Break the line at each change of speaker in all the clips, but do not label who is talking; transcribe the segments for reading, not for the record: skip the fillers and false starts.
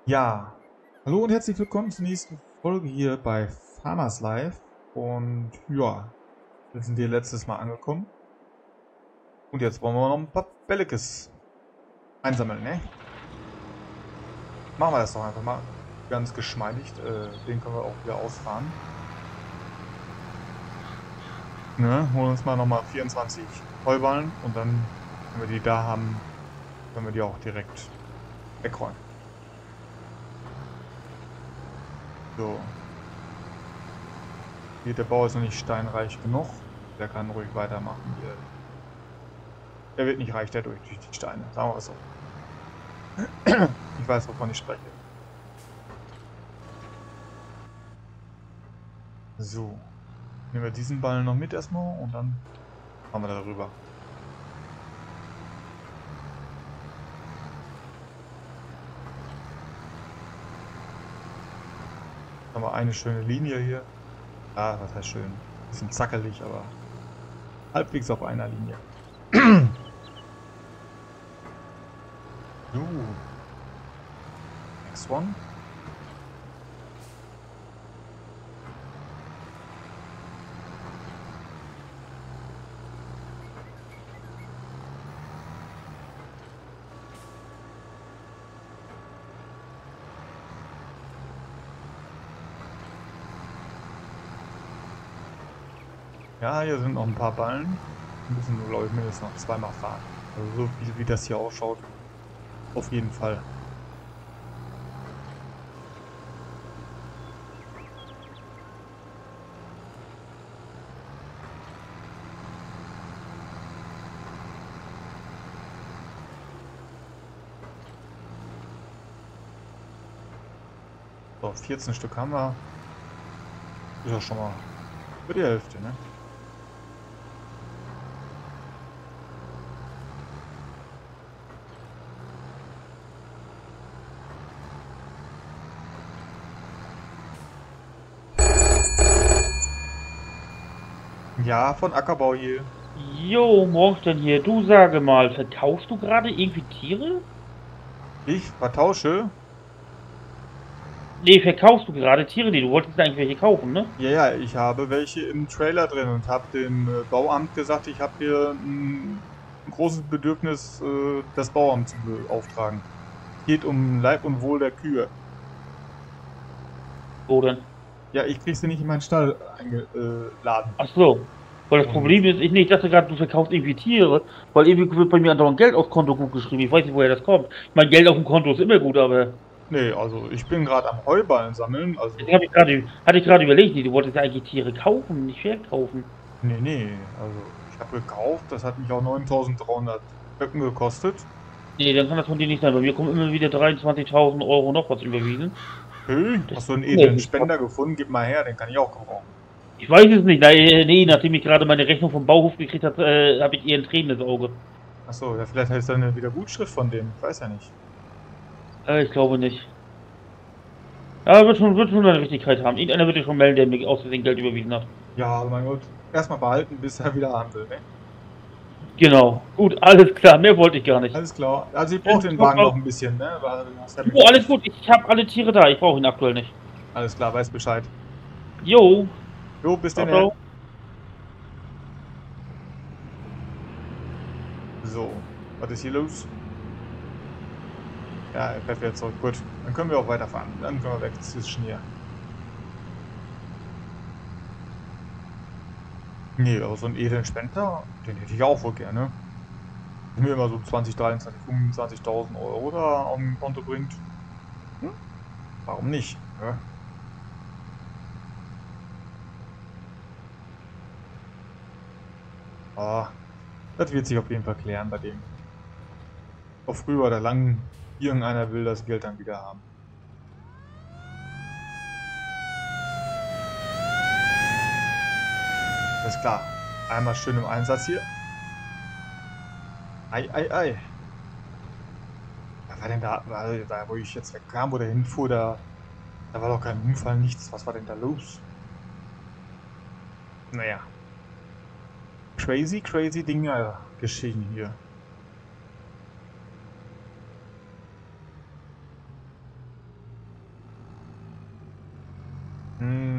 Ja, hallo und herzlich willkommen zur nächsten Folge hier bei Farmers Life. Und ja, wir sind hier letztes Mal angekommen. Und jetzt wollen wir noch ein paar Bellekes einsammeln, ne? Machen wir das doch einfach mal ganz geschmeidig. Den können wir auch wieder ausfahren. Ne? Holen uns mal nochmal 24 Heuballen und dann, wenn wir die da haben, können wir die auch direkt wegräumen. So. Hier, der Bau ist noch nicht steinreich genug. Der kann ruhig weitermachen hier. Der wird nicht reich dadurch durch die Steine, sagen wir es so. Ich weiß, wovon ich spreche. So. Nehmen wir diesen Ball noch mit erstmal und dann fahren wir darüber. Haben wir eine schöne Linie hier. Ah, was heißt schön? Bisschen zackelig, aber halbwegs auf einer Linie. So. Next one. Ja, hier sind noch ein paar Ballen. Wir müssen nur, glaube ich, mindestens noch zweimal fahren. Also so wie das hier ausschaut. Auf jeden Fall. So, 14 Stück haben wir. Ist ja schon mal über die Hälfte, ne? Ja, von Ackerbau hier.
Jo, Morgenstern hier. Du sage mal, verkaufst du gerade irgendwie Tiere?
Ich vertausche.
Nee, verkaufst du gerade Tiere? Nee, du wolltest eigentlich welche kaufen, ne?
Ja, ja, ich habe welche im Trailer drin und habe dem Bauamt gesagt, ich habe hier ein großes Bedürfnis, das Bauamt zu beauftragen. Geht um Leib und Wohl der Kühe.
Wo denn?
Ja, ich krieg sie nicht in meinen Stall eingeladen.
Ach so. Weil das
Und
Problem ist, ich dachte gerade, du verkaufst irgendwie Tiere, weil irgendwie wird bei mir andauernd Geld aufs Konto gut geschrieben. Ich weiß nicht, woher das kommt. Ich meine, Geld auf dem Konto ist immer gut, aber
nee, also ich bin gerade am Heuballen sammeln,
jetzt
also
hatte ich gerade überlegt, nee, du wolltest ja eigentlich Tiere kaufen, nicht verkaufen.
nee, also ich habe gekauft, das hat mich auch 9.300 Böcken gekostet.
Nee, dann kann das von dir nicht sein. Bei mir kommen immer wieder 23.000 Euro noch was überwiesen.
Hey,
Das
hast du einen
wundert
edlen
mich grad.
Spender gefunden? Gib mal her, den kann ich auch gebrauchen.
Ich weiß es nicht. Nee, nachdem ich gerade meine Rechnung vom Bauhof gekriegt habe, habe ich eher ein tränendes Auge.
Achso, ja, vielleicht heißt das eine Wiedergutschrift von denen, ich weiß ja nicht.
Ich glaube nicht. Ja, wird schon eine Richtigkeit haben. Irgendeiner wird dir schon melden, der mir aus Versehen Geld überwiesen hat.
Ja, mein Gott. Erstmal behalten, bis er wieder haben will, ne?
Genau. Gut, alles klar. Mehr wollte ich gar nicht.
Alles klar. Also ich brauche
Dann
den
ciao,
Wagen noch
ciao.
ein bisschen, ne? Weil du hast ja
Jo, alles
mitgekriegt.
gut. Ich habe alle Tiere da. Ich brauche ihn aktuell nicht.
Alles klar, weiß Bescheid.
Jo,
Jo, bis
ciao,
denn.
ciao.
So, was ist hier los? Ja, er fährt wieder zurück. Gut, dann können wir auch weiterfahren. Dann können wir weg zwischen hier. Nee, aber so einen edlen Spender, den hätte ich auch wohl gerne. Wenn mir immer so 20, 23, 25.000 Euro da auf dem Konto bringt. Hm? Warum nicht? Ja. Ah, das wird sich auf jeden Fall klären bei dem. Auf früher oder lang, irgendeiner will das Geld dann wieder haben. Alles klar. Einmal schön im Einsatz hier. Ei, ei, ei. Was war denn da, also da wo ich jetzt wegkam, wo der hinfuhr, da war doch kein Unfall, nichts. Was war denn da los? Naja. Crazy, crazy Dinge geschehen hier.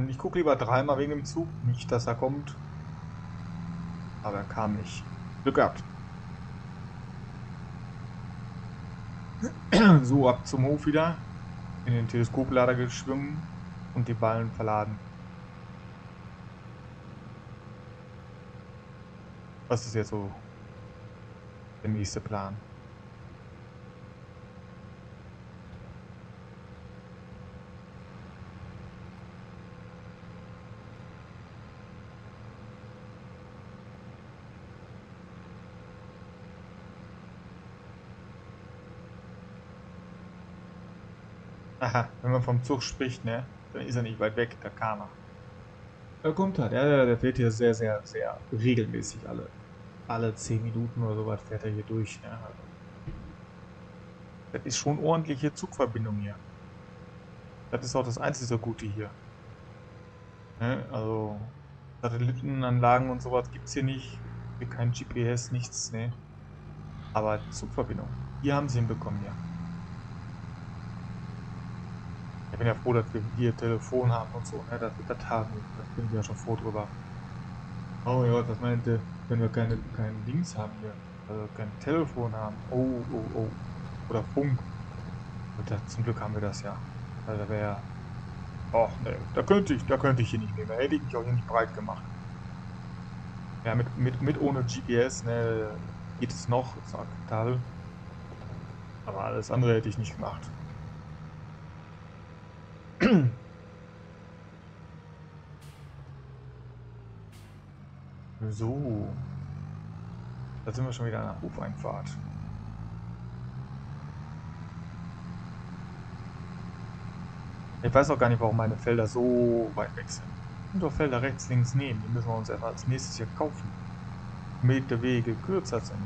Ich gucke lieber dreimal wegen dem Zug. Nicht, dass er kommt. Aber er kam nicht. Glück gehabt. So, ab zum Hof wieder. In den Teleskoplader geschwungen und die Ballen verladen. Was ist jetzt so der nächste Plan? Aha, wenn man vom Zug spricht, ne, dann ist er nicht weit weg, da kam er. Er kommt halt, ja, der fährt hier sehr, sehr, sehr regelmäßig alle 10 Minuten oder sowas fährt er hier durch, ne, also. Das ist schon ordentliche Zugverbindung hier. Das ist auch das einzige Gute hier. Ne, also, Satellitenanlagen und sowas gibt es hier nicht. Hier kein GPS, nichts, ne. Aber Zugverbindung, hier haben sie hinbekommen, ja. Ich bin ja froh, dass wir hier Telefon haben und so, ne, dass wir das haben. Da bin ich ja schon froh drüber. Oh ja, das meinte, wenn wir kein Dings haben hier, also kein Telefon haben. Oh, oh, oh. Oder Funk. Und zum Glück haben wir das ja. Also da wäre. Ach ne, da könnte ich hier nicht mehr. Da hätte ich mich auch hier nicht breit gemacht. Ja, mit ohne GPS, ne, geht es noch, ist akzeptabel. Aber alles andere hätte ich nicht gemacht. So. Da sind wir schon wieder an der Hofeinfahrt. Ich weiß auch gar nicht, warum meine Felder so weit weg sind. Und doch Felder rechts, links neben. Die müssen wir uns einfach als nächstes hier kaufen. Damit der Wege kürzer sind.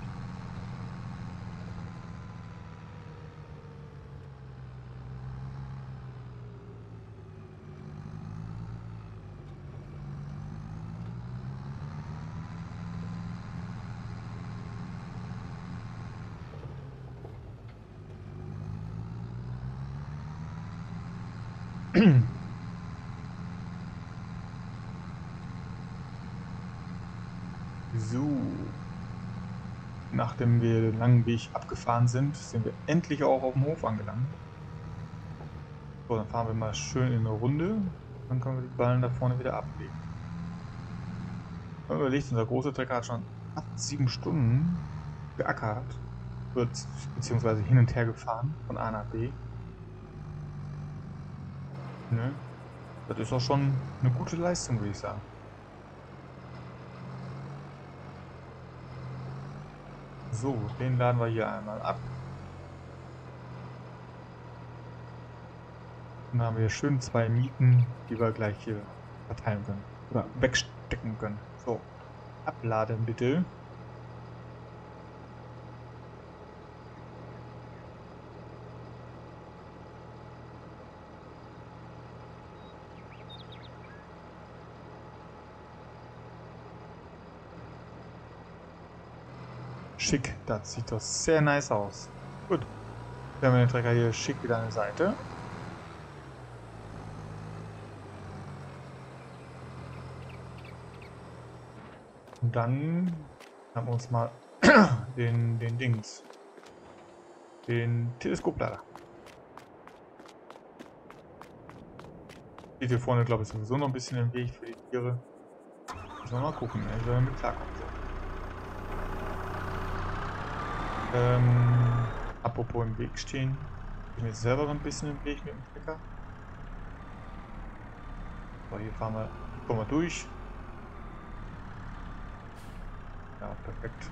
So. Nachdem wir den langen Weg abgefahren sind, sind wir endlich auch auf dem Hof angelangt. So, dann fahren wir mal schön in eine Runde. Dann können wir die Ballen da vorne wieder ablegen. Wenn man überlegt, unser großer Trecker hat schon 7 Stunden geackert. Wird beziehungsweise hin und her gefahren von A nach B. Ne? Das ist auch schon eine gute Leistung, würde ich sagen. So, den laden wir hier einmal ab. Dann haben wir schön 2 Mieten, die wir gleich hier verteilen können. Oder wegstecken können. So, abladen bitte. Schick, das sieht doch sehr nice aus. Gut, dann haben wir den Trecker hier schick wieder an die Seite. Und dann haben wir uns mal den Teleskoplader. Steht hier vorne, glaube ich, sowieso noch ein bisschen im Weg für die Tiere. Müssen wir mal gucken, wie wir damit klarkommen. Apropos im Weg stehen, ich bin jetzt selber so ein bisschen im Weg mit dem Trecker. So, hier kommen wir durch. Ja, perfekt.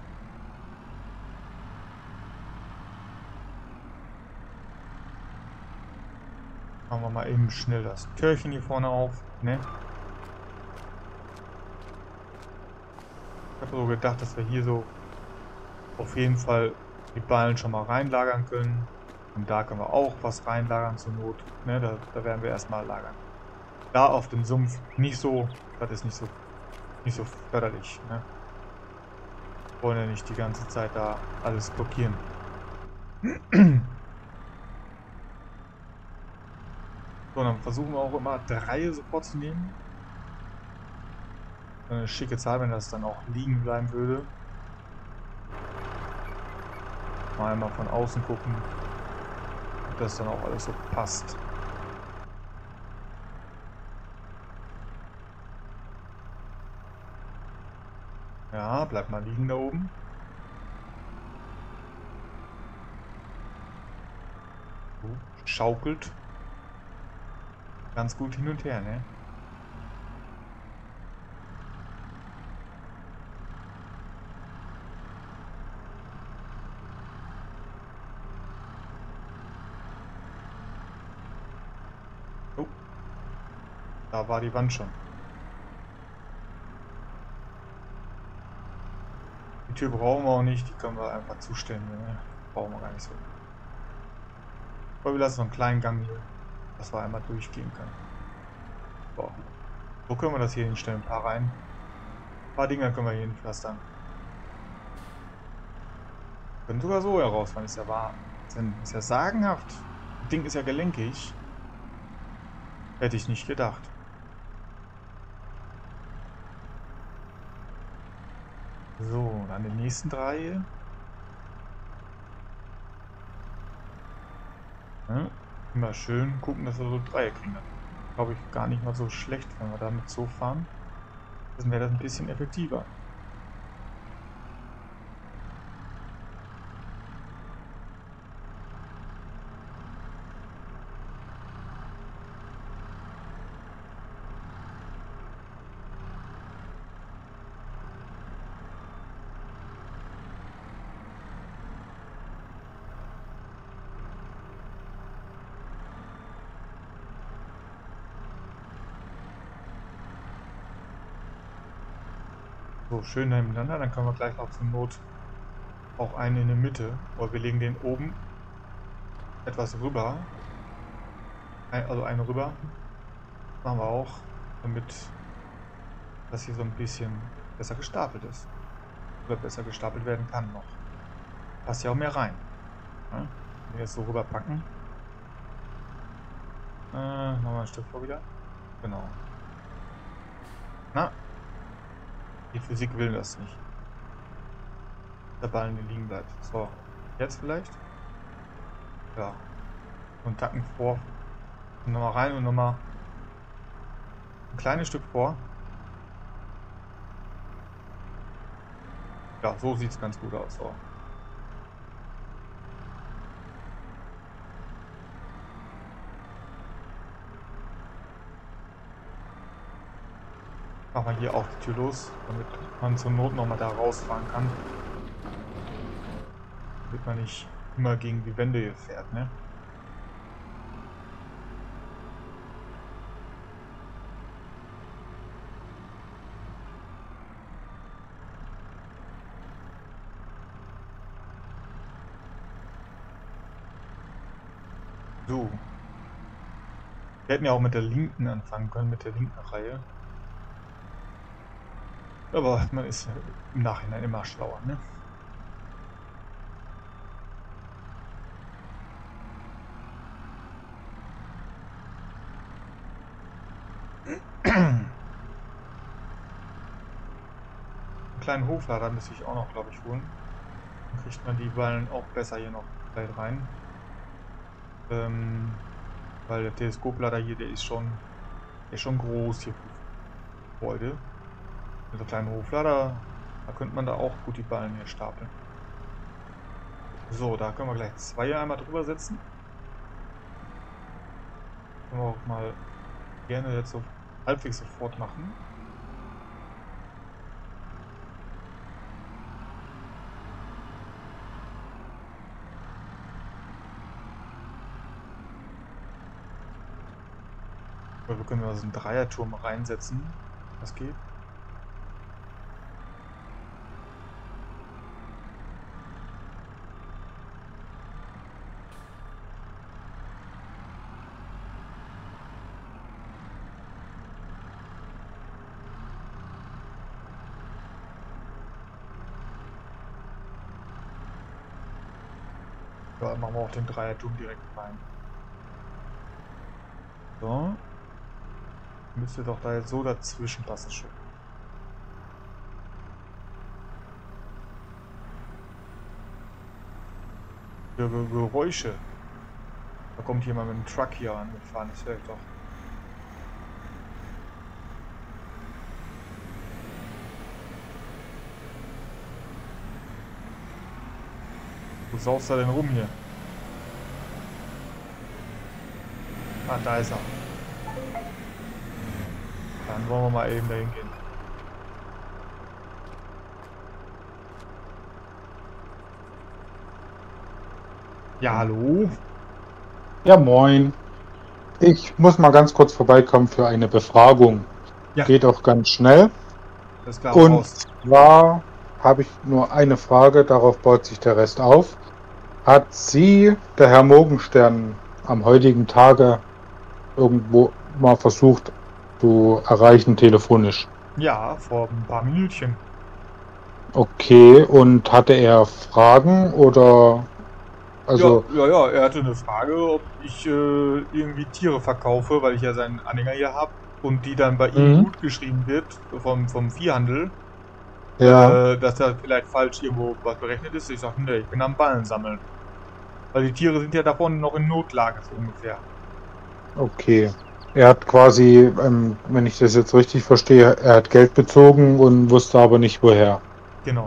Machen wir mal eben schnell das Türchen hier vorne auf, ne? Ich habe so gedacht, dass wir hier so auf jeden Fall die Ballen schon mal reinlagern können. Und da können wir auch was reinlagern zur Not. Ne, da werden wir erstmal lagern. Da auf dem Sumpf nicht so, das ist nicht so förderlich. Ne? Wir wollen ja nicht die ganze Zeit da alles blockieren. So, dann versuchen wir auch immer 3 sofort zu nehmen. Eine schicke Zahl, wenn das dann auch liegen bleiben würde. Mal einmal von außen gucken, ob das dann auch alles so passt. Ja, bleibt mal liegen da oben. So, schaukelt ganz gut hin und her, ne? Oh, da war die Wand schon. Die Tür brauchen wir auch nicht, die können wir einfach zustellen. Ne? Brauchen wir gar nicht so. Aber wir lassen so einen kleinen Gang hier, dass wir einmal durchgehen können. So, so können wir das hier hinstellen. Ein paar rein. Ein paar Dinger können wir hier hinpflastern. Können sogar so herausfahren, ist ja wahr. Ist ja sagenhaft. Das Ding ist ja gelenkig. Hätte ich nicht gedacht. So, dann die nächsten 3. Ja, immer schön gucken, dass wir so 3 kriegen. Glaube ich gar nicht mal so schlecht, wenn wir damit so fahren. Dann wäre das ein bisschen effektiver. So, schön nebeneinander, dann können wir gleich noch zur Not auch einen in der Mitte. Oder wir legen den oben etwas rüber. Also einen rüber. Machen wir auch, damit das hier so ein bisschen besser gestapelt ist. Oder besser gestapelt werden kann noch. Passt ja auch mehr rein. Ja? Wenn wir jetzt so rüber packen. Machen wir ein Stück vor wieder. Genau. Na, die Physik will das nicht. Der Ball liegen bleibt. So, jetzt vielleicht? Ja. Und Tacken vor. Und nochmal rein und nochmal ein kleines Stück vor. Ja, so sieht es ganz gut aus. So. Machen wir hier auch die Tür los, damit man zur Not nochmal da rausfahren kann. Damit man nicht immer gegen die Wände hier fährt, ne? So. Wir hätten ja auch mit der linken anfangen können, mit der linken Reihe. Aber man ist im Nachhinein immer schlauer, ne? Einen kleinen Hoflader müsste ich auch noch, glaube ich, holen. Dann kriegt man die Ballen auch besser hier noch gleich rein. Weil der Teleskoplader hier, der ist schon groß hier für Gebäude. Mit so kleinen Hoflader, da könnte man da auch gut die Ballen hier stapeln. So, da können wir gleich 2 einmal drüber setzen. Können wir auch mal gerne jetzt so halbwegs sofort machen. Oder wir können also einen Dreierturm reinsetzen. Das geht. Ja, machen wir auch den Dreierturm direkt rein. So. Müsste doch da jetzt so dazwischen passen schon. Geräusche. Da kommt jemand mit einem Truck hier angefahren, das höre ich doch. Wo saust er denn rum hier? Ah, da ist er. Dann wollen wir mal eben dahin gehen. Ja, hallo?
Ja, moin. Ich muss mal ganz kurz vorbeikommen für eine Befragung.
Ja.
Geht auch ganz schnell.
Das ist klar.
Und
Raus.
zwar habe ich nur eine Frage, darauf baut sich der Rest auf. Hat Sie, der Herr Morgenstern, am heutigen Tage irgendwo mal versucht zu erreichen telefonisch?
Ja, vor ein paar Minütchen.
Okay, und hatte er Fragen oder... Also,
Ja, er hatte eine Frage, ob ich irgendwie Tiere verkaufe, weil ich ja seinen Anhänger hier habe und die dann bei ihm gut geschrieben wird vom Viehhandel.
ja,
Dass da vielleicht falsch irgendwo was berechnet ist. Ich sage, nee, ich bin am Ballen sammeln. Weil die Tiere sind ja davon noch in Notlage, so ungefähr.
okay. Er hat quasi, wenn ich das jetzt richtig verstehe, er hat Geld bezogen und wusste aber nicht woher.
Genau.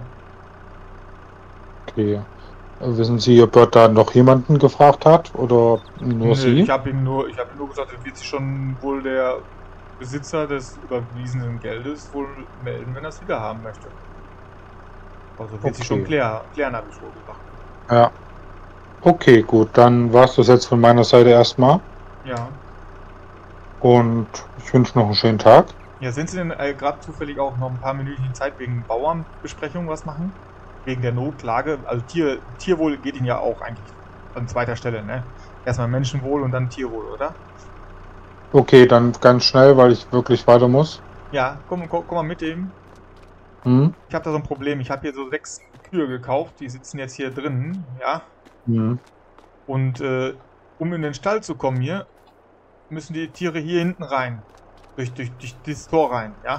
Okay. Wissen Sie, ob er da noch jemanden gefragt hat oder nur
Nö,
Sie?
ich habe ihm nur gesagt, es wird sich schon wohl der Besitzer des überwiesenen Geldes wohl melden, wenn er es wieder haben möchte. Also wird sich schon
Okay.
klären, habe ich wohl gesagt.
Ja. Okay, gut, dann war es das jetzt von meiner Seite erstmal.
Ja.
Und ich wünsche noch einen schönen Tag.
Ja, sind Sie denn gerade zufällig auch noch ein paar Minuten Zeit wegen Bauernbesprechung was machen? Wegen der Notlage? Also Tierwohl geht Ihnen ja auch eigentlich an zweiter Stelle, ne? Erstmal Menschenwohl und dann Tierwohl, oder?
Okay, dann ganz schnell, weil ich wirklich weiter muss.
Ja, komm mal mit dem.
Hm?
Ich habe da so ein Problem. Ich habe hier so 6 Kühe gekauft, die sitzen jetzt hier drin, ja?
Hm.
Und um in den Stall zu kommen hier, müssen die Tiere hier hinten rein. Durch dieses Tor rein, ja?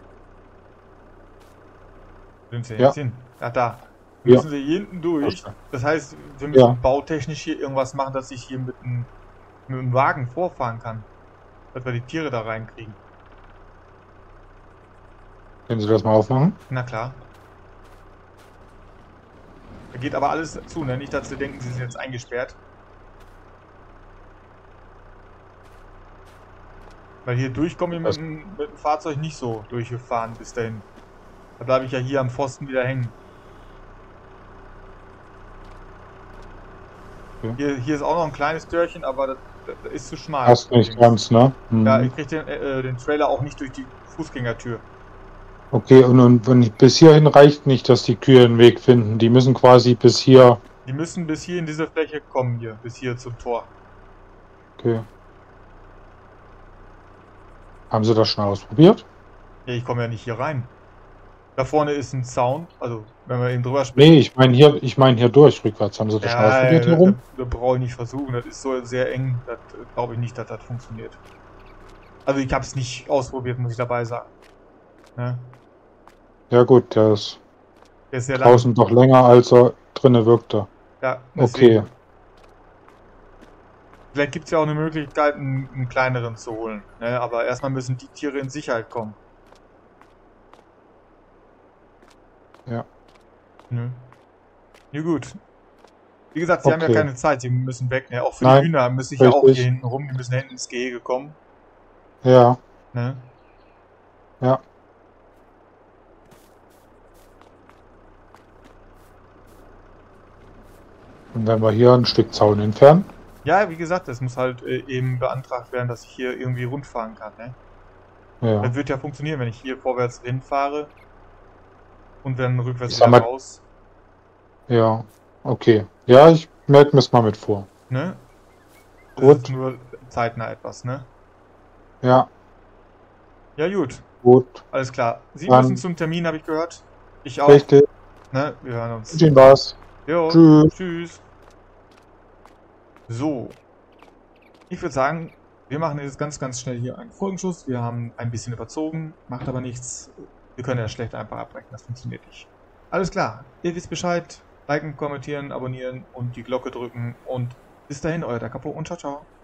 Sind sie jetzt hin? Ja, da.
Ja.
Müssen sie hier hinten durch.
Okay.
Das heißt, wir müssen
Ja.
bautechnisch hier irgendwas machen, dass ich hier mit einem Wagen vorfahren kann. Dass wir die Tiere da reinkriegen.
Können Sie das mal aufmachen?
Na klar. Da geht aber alles zu, ne? Nicht, dass Sie denken, Sie sind jetzt eingesperrt. Weil hier durchkommen wir mit dem Fahrzeug nicht so durchgefahren bis dahin. Da bleibe ich ja hier am Pfosten wieder hängen.
Okay.
Hier ist auch noch ein kleines Dörrchen, aber das ist zu schmal.
Passt nicht ganz, ne? Hm.
Ja, ich kriege den Trailer auch nicht durch die Fußgängertür.
Okay, und wenn bis hierhin reicht nicht, dass die Kühe einen Weg finden. Die müssen quasi bis hier.
Die müssen bis hier in diese Fläche kommen hier, bis hier zum Tor.
Okay. Haben Sie das schon ausprobiert?
Ja, ich komme ja nicht hier rein. Da vorne ist ein Zaun, also wenn wir eben drüber sprechen.
Nee, ich meine hier durch, rückwärts. Haben Sie das schon ausprobiert hier rum?
Da brauche ich nicht versuchen, das ist so sehr eng, das glaube ich nicht, dass das funktioniert. Also ich habe es nicht ausprobiert, muss ich dabei sagen. Ne?
Ja gut, der ist
Der ist sehr lang.
draußen doch länger, als er drinnen wirkte.
Ja, deswegen.
Okay.
Vielleicht gibt es ja auch eine Möglichkeit, einen kleineren zu holen. Ne? Aber erstmal müssen die Tiere in Sicherheit kommen.
Ja.
Ne? Ja gut. Wie gesagt, sie haben ja
Okay.
keine Zeit, sie müssen weg. Ne? Auch für
Nein,
die Hühner müssen sich ja auch
richtig.
hier hinten rum, die müssen hinten ins Gehege kommen.
Ja,
Ne?
ja. Und wenn wir hier ein Stück Zaun entfernen?
Ja, wie gesagt, das muss halt eben beantragt werden, dass ich hier irgendwie rundfahren kann. Ne?
Ja.
Das wird ja funktionieren, wenn ich hier vorwärts hinfahre und dann rückwärts
Ich sag
wieder
mal-
raus.
Ja. Okay. Ja, ich merke mir es mal mit vor.
Ne? Das
Gut.
ist nur zeitnah etwas, ne?
Ja,
Ja gut,
gut.
alles klar. Sie
Dann-
müssen zum Termin, habe ich gehört. Ich auch.
Richtig.
Ne? Wir hören uns.
Wünsche Ihnen was.
Jo,
Tschüss.
tschüss. So. Ich würde sagen, Wir machen jetzt ganz schnell hier einen Folgenschuss. Wir haben ein bisschen überzogen, macht aber nichts. Wir können ja schlecht einfach abbrechen, das funktioniert nicht. Alles klar, ihr wisst Bescheid. Liken, kommentieren, abonnieren und die Glocke drücken. Und bis dahin, euer Da Capo und ciao, ciao.